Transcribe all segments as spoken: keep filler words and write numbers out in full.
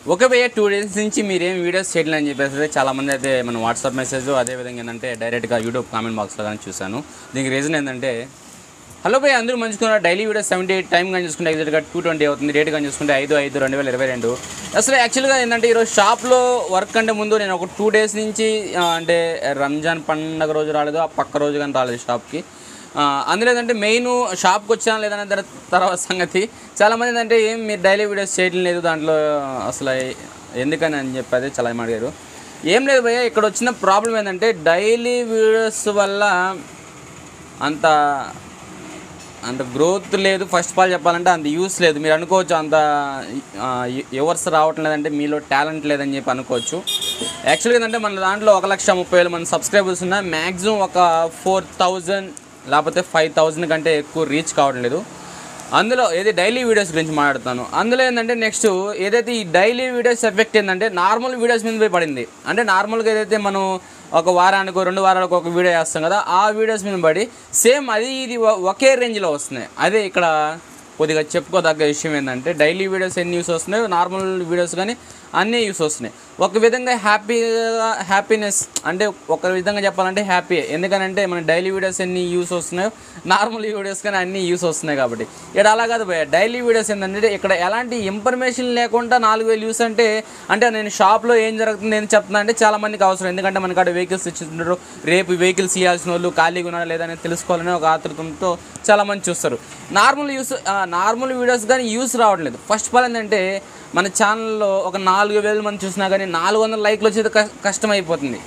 Okay భయ్య, two days నుంచి మీరేం వీడియోస్ చేయలేదు అని చెప్పేసి చాలామంది అయితే మన వాట్సాప్ మెసేజ్ అదేవిధంగా ఏంటంటే డైరెక్ట్గా యూట్యూబ్ కామెంట్ బాక్స్లో కానీ చూశాను. దీనికి రీజన్ ఏంటంటే, హలో భయ్య అందరూ మంచుకున్నారు, daily videos seventy eight time కానీ చూసుకుంటే ఎగ్జాక్ట్గా టూ ట్వంటీ అవుతుంది, రేట్ కానీ చూసుకుంటే ఐదు ఐదు రెండు వేల ఇరవై రెండు అసలు యాక్చువల్గా ఏంటంటే ఈరోజు షాప్లో వర్క్ అంటే ముందు నేను ఒక టూ డేస్ నుంచి అంటే రంజాన్ పండగ రోజు రాలేదు, ఆ పక్క రోజు కానీ రాలేదు షాప్కి. అందులో ఏంటంటే మెయిన్ షాప్కి వచ్చాను లేదనే తర్వాత సంగతి చాలామంది ఏంటంటే ఏం మీరు డైలీ వీడియోస్ చేయడం లేదు దాంట్లో అసలు ఎందుకని అని చెప్పి చాలా అడిగారు. ఏం లేదు భయ్య, ఇక్కడ వచ్చిన ప్రాబ్లం ఏంటంటే డైలీ వీడియోస్ వల్ల అంత అంత గ్రోత్ లేదు. ఫస్ట్ ఆఫ్ ఆల్ చెప్పాలంటే అంత యూస్ లేదు. మీరు అనుకోవచ్చు అంత ఎవర్స్ రావటం లేదంటే మీలో టాలెంట్ లేదని చెప్పి అనుకోవచ్చు. యాక్చువల్గా ఏంటంటే మన దాంట్లో ఒక లక్ష ముప్పై వేల మంది సబ్స్క్రైబర్స్ ఉన్నా మ్యాక్సిమం ఒక ఫోర్ థౌజండ్ లేకపోతే ఫైవ్ థౌజండ్ కంటే ఎక్కువ రీచ్ కావడం లేదు. అందులో ఏది డైలీ వీడియోస్ గురించి మాట్లాడుతాను. అందులో ఏంటంటే నెక్స్ట్ ఏదైతే ఈ డైలీ వీడియోస్ ఎఫెక్ట్ ఏంటంటే నార్మల్ వీడియోస్ మీద పోయి పడింది. అంటే నార్మల్గా ఏదైతే మనం ఒక వారానికి రెండు వారాలకు ఒక వీడియో వేస్తాం కదా, ఆ వీడియోస్ మీద పడి సేమ్ అది ఇది ఒకే రేంజ్లో వస్తున్నాయి. అదే ఇక్కడ కొద్దిగా చెప్పుకోదగ్గ విషయం ఏంటంటే డైలీ వీడియోస్ ఎన్ని యూస్ వస్తున్నాయి, నార్మల్ వీడియోస్ కానీ అన్నీ యూస్ వస్తున్నాయి. ఒక విధంగా హ్యాపీగా హ్యాపీనెస్ అంటే ఒక విధంగా చెప్పాలంటే హ్యాపీ. ఎందుకనంటే మన డైలీ వీడియోస్ ఎన్ని యూస్ వస్తున్నాయో నార్మల్ వీడియోస్ కానీ అన్నీ యూస్ వస్తున్నాయి కాబట్టి. ఇక్కడ అలా కాదు భయ్య, డైలీ వీడియోస్ ఏంటంటే ఇక్కడ ఎలాంటి ఇన్ఫర్మేషన్ లేకుండా నాలుగు వేలు యూస్ అంటే అంటే నేను షాప్లో ఏం జరుగుతుంది నేను చెప్తున్నా అంటే చాలామందికి అవసరం. ఎందుకంటే మనకు అక్కడ వెహికల్స్ ఇచ్చుంటారు, రేపు వెహికల్స్ ఇవ్వాల్సిన వాళ్ళు ఖాళీగా ఉన్నారా లేదని తెలుసుకోవాలని ఒక ఆతృతంతో చాలామంది చూస్తారు. నార్మల్ యూస్ నార్మల్ వీడియోస్ కానీ యూస్ రావట్లేదు. ఫస్ట్ ఆఫ్ ఆల్ ఏంటంటే మన ఛానల్లో ఒక నాలుగు వేల మంది చూసినా కానీ నాలుగు వందల లైక్లు వచ్చేది కష్టమైపోతుంది.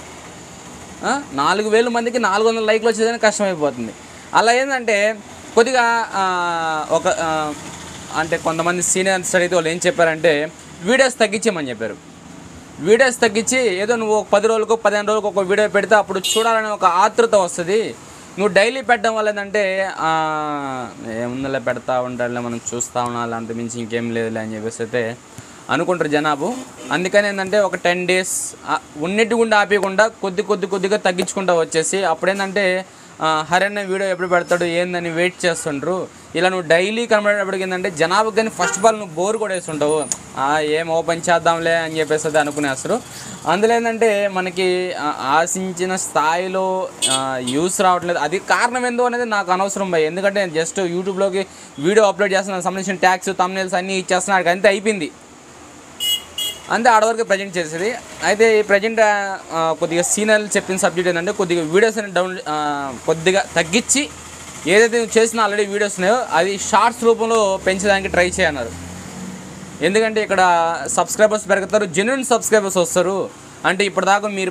నాలుగు వేల మందికి నాలుగు వందల లైక్లు వచ్చేదని కష్టమైపోతుంది. అలా ఏంటంటే కొద్దిగా ఒక అంటే కొంతమంది సీనియర్స్ అడిగితే వాళ్ళు ఏం చెప్పారంటే వీడియోస్ తగ్గించేయమని చెప్పారు. వీడియోస్ తగ్గించి ఏదో నువ్వు ఒక పది రోజులకు పదిహేను రోజులకు ఒక వీడియో పెడితే అప్పుడు చూడాలనే ఒక ఆతృత వస్తుంది. నువ్వు డైలీ పెట్టడం వల్ల ఏంటంటే ఏముందలే పెడతా ఉంటాడులే మనం చూస్తూ ఉండాలి అంత మించి ఇంకేం లేదులే అని చెప్పేసి అయితే అనుకుంటారు జనాభా. అందుకని ఏంటంటే ఒక టెన్ డేస్ ఉన్నట్టు గుండా ఆపకుండా కొద్ది కొద్ది కొద్దిగా తగ్గించుకుంటూ వచ్చేసి అప్పుడేంటంటే హరన్న వీడియో ఎప్పుడు పెడతాడు ఏందని వెయిట్ చేస్తుంటారు. ఇలా నువ్వు డైలీ కనబడేటప్పటికి ఏంటంటే జనాభాకి కానీ ఫస్ట్ ఆఫ్ ఆల్ నువ్వు బోర్ కూడా వేస్తుంటావు, ఏం ఓపెన్ చేద్దాంలే అని చెప్పేసి అది అనుకునేస్తారు. అందులో ఏంటంటే మనకి ఆశించిన స్థాయిలో యూస్ రావట్లేదు. అది కారణం ఏందో అనేది నాకు అనవసరం భయ్. ఎందుకంటే నేను జస్ట్ యూట్యూబ్లోకి వీడియో అప్లోడ్ చేస్తున్నాను, సంబంధించిన ట్యాగ్స్ థంబ్నెయిల్స్ అన్నీ ఇచ్చేస్తున్నాడు, అంతే అయిపోయింది. అంతే ఆడవరకు ప్రజెంట్ చేసేది. అయితే ఈ ప్రజెంట్ కొద్దిగా సీనియర్లు చెప్పిన సబ్జెక్ట్ ఏంటంటే కొద్దిగా వీడియోస్ అనేది డౌన్ కొద్దిగా తగ్గించి ఏదైతే నువ్వు చేసిన ఆల్రెడీ వీడియోస్ ఉన్నాయో అది షార్ట్స్ రూపంలో పెంచడానికి ట్రై చేయన్నారు. ఎందుకంటే ఇక్కడ సబ్స్క్రైబర్స్ పెరుగుతారు, జెన్యున్ సబ్స్క్రైబర్స్ వస్తారు. అంటే ఇప్పటిదాకా మీరు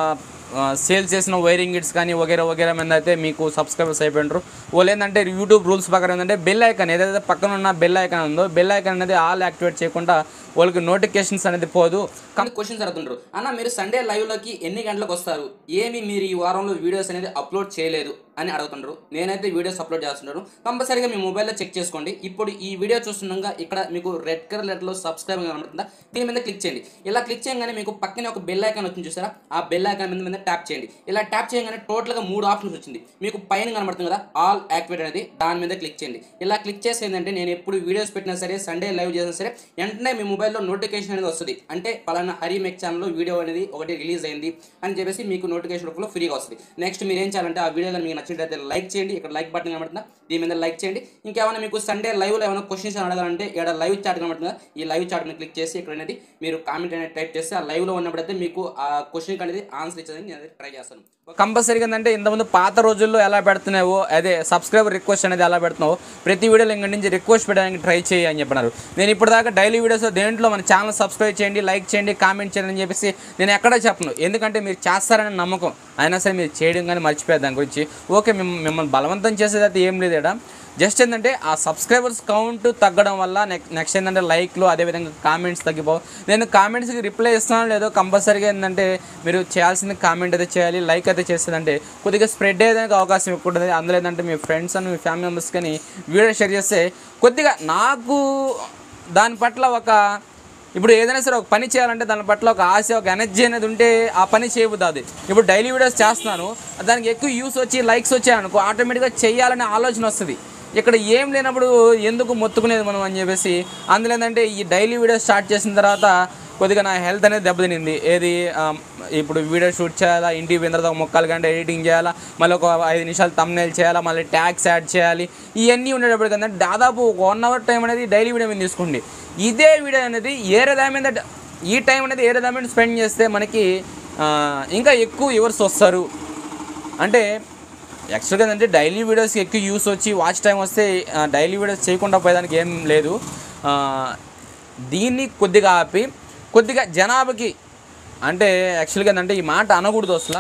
సేల్ చేసిన వైరింగ్ గిట్స్ కానీ వగేరా వగేరా మీద అయితే మీకు సబ్స్క్రైబర్స్ అయిపోయినారు. వాళ్ళు ఏంటంటే యూట్యూబ్ రూల్స్ ప్రకారం ఏంటంటే బెల్ ఐకాన్ ఏదైతే పక్కన ఉన్న బెల్ ఐకాన్ ఉందో బెల్ ఐకాన్ అనేది ఆల్ యాక్టివేట్ చేయకుండా వాళ్ళకి నోటిఫికేషన్స్ అనేది పోదు. కానీ క్వశ్చన్స్ అడుగుతుంటారు, అన్న మీరు సండే లైవ్లోకి ఎన్ని గంటలకు వస్తారు, ఏమి మీరు ఈ వారంలో వీడియోస్ అనేది అప్లోడ్ చేయలేదు అని అడుగుతుంటారు. నేనైతే వీడియోస్ అప్లోడ్ చేస్తుంటాను, కంపల్సరీగా మీ మొబైల్లో చెక్ చేసుకోండి. ఇప్పుడు ఈ వీడియో చూస్తుండగా ఇక్కడ మీకు రెడ్ కలర్ లెటర్లో సబ్స్క్రైబ్ కనబడుతుందా, దీని మీద క్లిక్ చేయండి. ఇలా క్లిక్ చేయగానే మీకు పక్కనే ఒక బెల్ ఐకాన్ వచ్చింది చూసారా, ఆ బెల్ ఐకాన్ మీద మీద ట్యాప్ చేయండి. ఇలా ట్యాప్ చేయగానే టోటల్గా మూడు ఆప్షన్స్ వచ్చింది. మీకు పైన కనబడుతుంది కదా ఆల్ యాక్టివేట్ అనేది, దాని మీద క్లిక్ చేయండి. ఇలా క్లిక్ చేసి ఏంటంటే నేను ఎప్పుడు వీడియోస్ పెట్టినా సరే సండే లైవ్ చేసినా సరే వెంటనే మీ మొబైల్లో నోటిఫికేషన్ అనేది వస్తుంది. అంటే పలానా హరి మెక్ ఛానల్లో వీడియో అనేది ఒకటి రిలీజ్ అయింది అని చెప్పేసి మీకు నోటిఫికేషన్ రూపంలో ఫ్రీగా వస్తుంది. నెక్స్ట్ మీరు ఏం చేయాలంటే ఆ వీడియో మీకు నచ్చినట్లయితే లైక్ చేయండి. ఇక్కడ లైక్ బటన్ కనబడుతుందా, దీని మీద లైక్ చేయండి. ఇంకేమైనా మీకు సండే లైవ్లో ఏమైనా క్వశ్చన్స్ అడగాలంటే ఇక్కడ లైవ్ చాట్ కనబడుతుందా, ఈ లైవ్ చాట్ మీద క్లిక్ చేసి ఇక్కడ అనేది మీరు కామెంట్ అనేది టైప్ చేస్తే ఆ లైవ్లో ఉన్నప్పుడైతే మీకు ఆ క్వశ్చన్ అనేది ఆన్సర్ ఇచ్చేదని నేను ట్రై చేస్తాను. కంపల్సరీగా ఏంటంటే ఇంతకుముందు పాత రోజుల్లో ఎలా పెడుతున్నావో అదే సబ్స్క్రైబర్ రిక్వెస్ట్ అనేది ఎలా పెడుతున్నావో ప్రతి వీడియోలో ఇంక నుంచి రిక్వెస్ట్ పెట్టడానికి ట్రై చేయి అని చెప్పినారు. నేను ఇప్పటిదాకా డైలీ వీడియోస్ దేంట్లో మన ఛానల్ సబ్స్క్రైబ్ చేయండి, లైక్ చేయండి, కామెంట్ చేయండి అని చెప్పేసి నేను ఎక్కడా చెప్పను. ఎందుకంటే మీరు చేస్తారని నమ్మకం, అయినా సరే మీరు చేయడం కానీ మర్చిపోయారు దాని గురించి. ఓకే మిమ్మల్ని బలవంతం చేసేది అయితే ఏం లేదు. ఇక్కడ జస్ట్ ఏంటంటే ఆ సబ్స్క్రైబర్స్ కౌంట్ తగ్గడం వల్ల నెక్స్ట్ నెక్స్ట్ ఏంటంటే లైక్లు అదేవిధంగా కామెంట్స్ తగ్గిపోవు. నేను కామెంట్స్కి రిప్లై ఇస్తున్నాను లేదో కంపల్సరీగా ఏంటంటే మీరు చేయాల్సింది కామెంట్ అయితే చేయాలి, లైక్ అయితే చేసేదంటే కొద్దిగా స్ప్రెడ్ అయ్యేదానికి అవకాశం ఎక్కువ ఉంటుంది. అందులో ఏంటంటే మీ ఫ్రెండ్స్ అని మీ ఫ్యామిలీ మెంబర్స్ కానీ వీడియో షేర్ చేస్తే కొద్దిగా నాకు దాని పట్ల ఒక ఇప్పుడు ఏదైనా సరే ఒక పని చేయాలంటే దాని పట్ల ఒక ఆశ ఒక ఎనర్జీ అనేది ఉంటే ఆ పని చేయబుద్ది. ఇప్పుడు డైలీ వీడియోస్ చేస్తున్నాను, దానికి ఎక్కువ వ్యూస్ వచ్చి లైక్స్ వచ్చాయనుకో ఆటోమేటిక్గా చేయాలనే ఆలోచన వస్తుంది. ఇక్కడ ఏం లేనప్పుడు ఎందుకు మొత్తుకునేది మనం అని చెప్పేసి అందులో ఏంటంటే ఈ డైలీ వీడియోస్ స్టార్ట్ చేసిన తర్వాత కొద్దిగా నా హెల్త్ అనేది దెబ్బతినింది. ఏది ఇప్పుడు వీడియో షూట్ చేయాలా, ఇంటికి పోయిన తర్వాత ముక్కలు గంట ఎడిటింగ్ చేయాలా, మళ్ళీ ఒక ఐదు నిమిషాలు థంబ్నెయిల్ చేయాలా, మళ్ళీ ట్యాగ్స్ యాడ్ చేయాలి, ఇవన్నీ ఉండేటప్పుడు కదా దాదాపు ఒక వన్ అవర్ టైం అనేది డైలీ వీడియో మీద తీసుకోండి. ఇదే వీడియో అనేది ఏరే దాని మీద ఈ టైం అనేది ఏరే దాని మీద స్పెండ్ చేస్తే మనకి ఇంకా ఎక్కువ వ్యూవర్స్ వస్తారు. అంటే యాక్చువల్గా ఏంటంటే డైలీ వీడియోస్కి ఎక్కువ యూస్ వచ్చి వాచ్ టైం వస్తే డైలీ వీడియోస్ చేయకుండా పోయేదానికి ఏం లేదు. దీన్ని కొద్దిగా ఆపి కొద్దిగా జనాభాకి అంటే యాక్చువల్గా ఏంటంటే ఈ మాట అనకూడదు అసలు.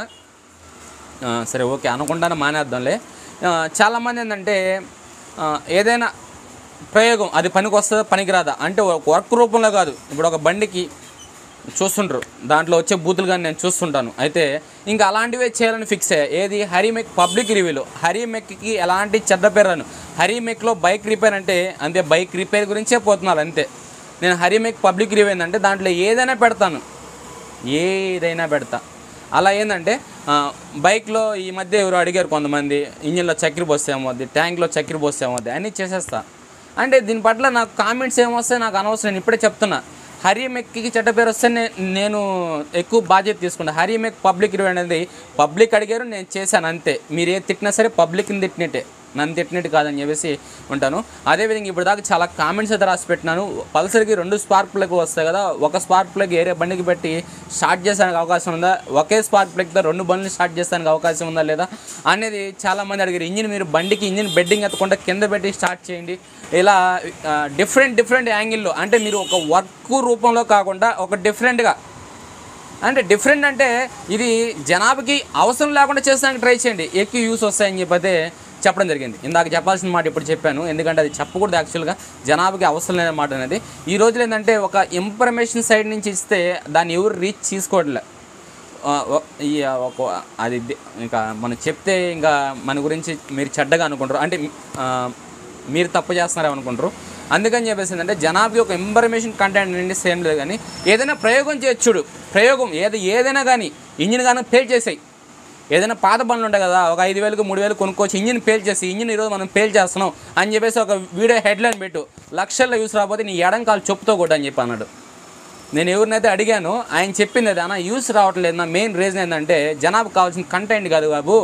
సరే ఓకే అనకుండానే మానేద్దాంలే. చాలామంది ఏంటంటే ఏదైనా ప్రయోగం అది పనికి వస్తుందా పనికిరాదా అంటే వర్క్ రూపంలో కాదు. ఇప్పుడు ఒక బండికి చూస్తుంటారు, దాంట్లో వచ్చే బూతులు కానీ నేను చూస్తుంటాను. అయితే ఇంకా అలాంటివే చేయాలని ఫిక్స్ అయ్యా. ఏది హరిమెక్ పబ్లిక్ రివ్యూలో హరిమెక్కి ఎలాంటి చెడ్డ పేరు రాను. హరిమెక్లో బైక్ రిపేర్ అంటే అంతే, బైక్ రిపేర్ గురించే పోతున్నారు అంతే. నేను హరిమెక్ పబ్లిక్ రివ్యూ ఏంటంటే దాంట్లో ఏదైనా పెడతాను, ఏదైనా పెడతా. అలా ఏంటంటే బైక్లో ఈ మధ్య ఎవరు అడిగారు కొంతమంది, ఇంజిన్లో చక్కెర పోస్తే ఏమవుద్ది, ట్యాంక్లో చక్కెర పోస్తే ఏమవుద్ది అన్నీ చేసేస్తా. అంటే దీని పట్ల నాకు కామెంట్స్ ఏమొస్తాయి నాకు అనవసరం. నేను ఇప్పుడే చెప్తున్నా, హరిమెక్కి చెడ్డ పేరు వస్తే నేను ఎక్కువ బాధ్యత తీసుకుంటాను. హరిమెక్ పబ్లిక్ రివ్యూ అనేది పబ్లిక్ అడిగారు, నేను చేశాను అంతే. మీరు ఏ తిట్టినా సరే పబ్లిక్ని తిట్టినట్టే, నన్ను తిట్టినట్టు కాదని చెప్పేసి ఉంటాను. అదేవిధంగా ఇప్పుడు దాకా చాలా కామెంట్స్ అయితే రాసి పెట్టినాను. పల్సర్కి రెండు స్పార్క్ ప్లగ్ వస్తాయి కదా, ఒక స్పార్క్ ప్లగ్ ఏరే బండికి పెట్టి స్టార్ట్ చేసానికి అవకాశం ఉందా, ఒకే స్పార్క్ ప్లగ్తో రెండు బండ్లు స్టార్ట్ చేసానికి అవకాశం ఉందా లేదా అనేది చాలామంది అడిగారు. ఇంజిన్ మీరు బండికి ఇంజిన్ బెడ్డింగ్ ఎత్తకుండా కింద పెట్టి స్టార్ట్ చేయండి. ఇలా డిఫరెంట్ డిఫరెంట్ యాంగిల్లో అంటే మీరు ఒక వర్క్ రూపంలో కాకుండా ఒక డిఫరెంట్గా అంటే డిఫరెంట్ అంటే ఇది జనాభాకి అవసరం లేకుండా చేసానికి ట్రై చేయండి, ఎక్కువ యూస్ వస్తాయని చెప్పైతే చెప్పడం జరిగింది. ఇందాక చెప్పాల్సిన మాట ఇప్పుడు చెప్పాను, ఎందుకంటే అది చెప్పకూడదు. యాక్చువల్గా జనాభాకి అవసరం లేని మాట అనేది ఈ రోజులు ఏంటంటే ఒక ఇన్ఫర్మేషన్ సైడ్ నుంచి ఇస్తే దాన్ని ఎవరు రీచ్ తీసుకోవట్లే. ఈ ఒక అది ఇంకా మనం చెప్తే ఇంకా మన గురించి మీరు చెడ్డగా అనుకుంటారు, అంటే మీరు తప్పు చేస్తున్నారేమో అనుకుంటారు. అందుకని చెప్పేసి ఏంటంటే జనాభాకి ఒక ఇన్ఫర్మేషన్ కంటెంట్ నుండి సేమ్ లేదు. కానీ ఏదైనా ప్రయోగం చేయొచ్చుడు, ప్రయోగం ఏది ఏదైనా కానీ ఇంజిన్ కానీ పేల్ చేసాయి. ఏదైనా పాత బండ్లు ఉంటాయి కదా, ఒక ఐదు వేలకు మూడు వేలు కొనుక్కోవచ్చు, ఇంజిన్ పేల్ చేసి ఇంజిన్ ఈరోజు మనం పేల్ చేస్తున్నాం అని చెప్పేసి ఒక వీడియో హెడ్లైన్ పెట్టు, లక్షల్లో యూస్ రాకపోతే నీ ఎడం కాలు చెప్పుతో కూడా అని చెప్పి అన్నాడు. నేను ఎవరినైతే అడిగాను ఆయన చెప్పింది అది అన్న యూస్ రావట్లేదు. నా మెయిన్ రీజన్ ఏంటంటే జనాభాకు కావాల్సిన కంటెంట్ కాదు బాబు,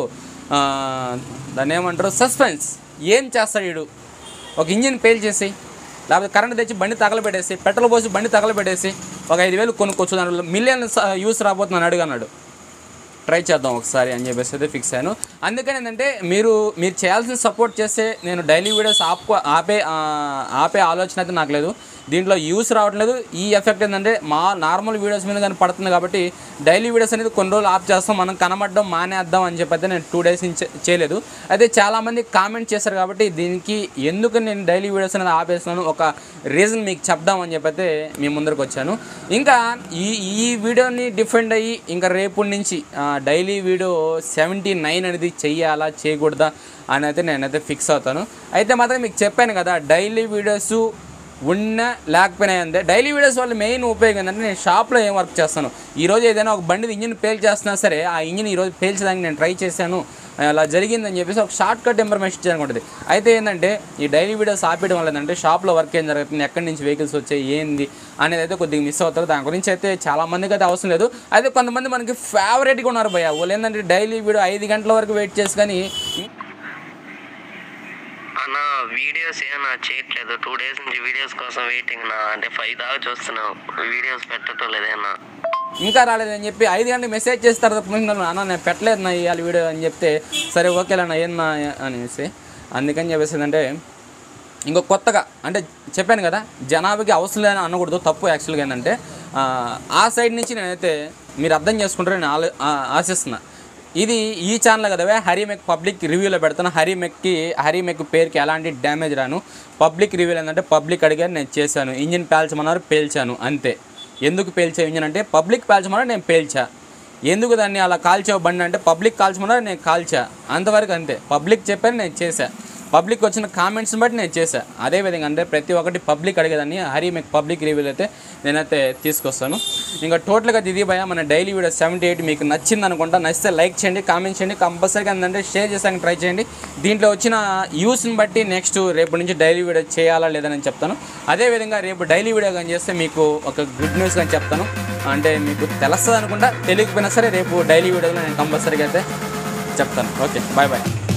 దాన్ని ఏమంటారు సస్పెన్స్. ఏం చేస్తాడు వీడు, ఒక ఇంజిన్ పేల్ చేసి లేకపోతే కరెంట్ తెచ్చి బండి తగలబెట్టేసి పెట్రోల్ పోసి బండి తగలబెట్టేసి ఒక ఐదు వేలు కొనుక్కోవచ్చు, దానివల్ల మిలియన్ యూస్ రాబోతుందని అడుగన్నాడు. ట్రై చేద్దాం ఒకసారి అని చెప్పేసి అయితే ఫిక్స్ అయ్యాను. అందుకని ఏంటంటే మీరు మీరు చేయాల్సిన సపోర్ట్ చేస్తే నేను డైలీ వీడియోస్ ఆపు ఆపే ఆపే ఆలోచన అయితే నాకు లేదు. దీంట్లో యూస్ రావట్లేదు. ఈ ఎఫెక్ట్ ఏంటంటే మా నార్మల్ వీడియోస్ మీద కానీ పడుతుంది కాబట్టి డైలీ వీడియోస్ అనేది కొన్ని రోజులు ఆఫ్ చేస్తాం, మనం కనబడడం మానేద్దాం అని చెప్పి అయితే నేను టూ డేస్ నుంచి చేయలేదు. అయితే చాలామంది కామెంట్ చేశారు కాబట్టి దీనికి ఎందుకు నేను డైలీ వీడియోస్ అనేది ఆపేస్తున్నాను ఒక రీజన్ మీకు చెప్దామని చెప్పి అయితే మీ ముందరకు వచ్చాను. ఇంకా ఈ ఈ వీడియోని డిఫెండ్ అయ్యి ఇంకా రేపటి నుంచి డైలీ వీడియో సెవెంటీ నైన్ అనేది చెయ్యాలా చేయకూడదా అని అయితే నేనైతే ఫిక్స్ అవుతాను. అయితే మాత్రం మీకు చెప్పాను కదా డైలీ వీడియోస్ ఉన్న లేకపోయినా అంతే. డైలీ వీడియోస్ వల్ల మెయిన్ ఉపయోగం ఏంటంటే నేను షాప్లో ఏం వర్క్ చేస్తాను, ఈరోజు ఏదైనా ఒక బండి ఇంజిన్ పేల్ చేస్తున్నా సరే ఆ ఇంజిన్ ఈరోజు పేల్చేదానికి నేను ట్రై చేశాను, అలా జరిగిందని చెప్పేసి ఒక షార్ట్ కట్ ఇన్ఫర్మేషన్ చేయనుకుంటుంది. అయితే ఏంటంటే ఈ డైలీ వీడియోస్ ఆపేయడం వల్ల ఏంటంటే షాప్లో వర్క్ ఏం జరుగుతుంది, ఎక్కడి నుంచి వెహికల్స్ వచ్చాయి ఏంది అనేది అయితే కొద్దిగా మిస్ అవుతారు. దాని గురించి అయితే చాలామందికి అయితే అవసరం లేదు. అయితే కొంతమంది మనకి ఫేవరెట్గా ఉన్నారు భయ్య, వాళ్ళు ఏంటంటే డైలీ వీడియో ఐదు గంటల వరకు వెయిట్ చేసి కానీ అన్న వీడియోస్ ఏమన్నా చేయట్లేదు, టూ డేస్ నుంచి వీడియోస్ కోసం వెయిటింగ్ నా, అంటే ఫైవ్ దాకా చూస్తున్నావు వీడియోస్ పెట్టడం లేదన్నా, ఇంకా రాలేదని చెప్పి ఐదు గంటలకు మెసేజ్ చేస్తారు తప్ప అన్న నేను పెట్టలేదు నా ఇవాళ వీడియో అని చెప్తే సరే ఓకేలేనా ఏమన్నా అనేసి. అందుకని చెప్పేసి ఏంటంటే ఇంకో కొత్తగా అంటే చెప్పాను కదా జనాభాకి అవసరం లేని అనకూడదు, తప్పు యాక్చువల్గా ఏంటంటే ఆ సైడ్ నుంచి నేనైతే మీరు అర్థం చేసుకుంటారని ఆలో ఆశిస్తున్నా. ఇది ఈ ఛానల్ కదా హరిమెక్ పబ్లిక్ రివ్యూలో పెడతాను. హరిమెక్కి హరిమెక్ పేరుకి ఎలాంటి డ్యామేజ్ రాను. పబ్లిక్ రివ్యూలు ఏంటంటే పబ్లిక్ అడిగారు నేను చేశాను, ఇంజిన్ పేల్చమన్నారు పేల్చాను అంతే. ఎందుకు పేల్చా ఇంజిన్ అంటే పబ్లిక్ పేల్చమన్నారు నేను పేల్చా, ఎందుకు దాన్ని అలా కాల్చావు బండి అంటే పబ్లిక్ కాల్చమన్నారు నేను కాల్చా, అంతవరకు అంతే. పబ్లిక్ చెప్పాను నేను చేశా. పబ్లిక్ వచ్చిన కామెంట్స్ని బట్టి నేను చేశాను. అదేవిధంగా అంటే ప్రతి ఒక్కటి పబ్లిక్ అడిగేదాన్ని హరి మీకు పబ్లిక్ రివ్యూలు అయితే నేనైతే తీసుకొస్తాను. ఇంకా టోటల్గా ఇది భయ మన డైలీ వీడియో సెవెంటీ ఎయిట్ మీకు నచ్చింది అనుకుంటా. నచ్చితే లైక్ చేయండి, కామెంట్ చేయండి, కంపల్సరీగా ఏంటంటే షేర్ చేసాక ట్రై చేయండి. దీంట్లో వచ్చిన యూస్ని బట్టి నెక్స్ట్ రేపు నుంచి డైలీ వీడియో చేయాలా లేదని చెప్తాను. అదేవిధంగా రేపు డైలీ వీడియో కానీ చేస్తే మీకు ఒక గుడ్ న్యూస్ కానీ చెప్తాను. అంటే మీకు తెలుస్తుంది అనుకుంటా, తెలియకపోయినా సరే రేపు డైలీ వీడియోలో నేను కంపల్సరీగా అయితే చెప్తాను. Okay, bye bye.